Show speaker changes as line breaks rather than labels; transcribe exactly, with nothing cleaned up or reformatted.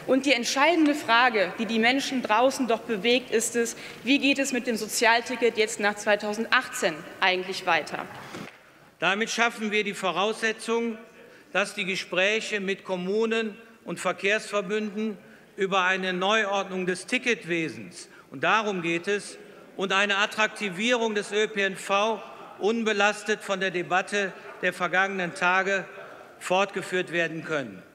Und die entscheidende Frage, die die Menschen draußen doch bewegt, ist es, wie geht es mit dem Sozialticket jetzt nach zweitausendachtzehn eigentlich weiter?
Damit schaffen wir die Voraussetzung, dass die Gespräche mit Kommunen und Verkehrsverbünden über eine Neuordnung des Ticketwesens, und darum geht es, und eine Attraktivierung des Ö P N V unbelastet von der Debatte der vergangenen Tage fortgeführt werden können.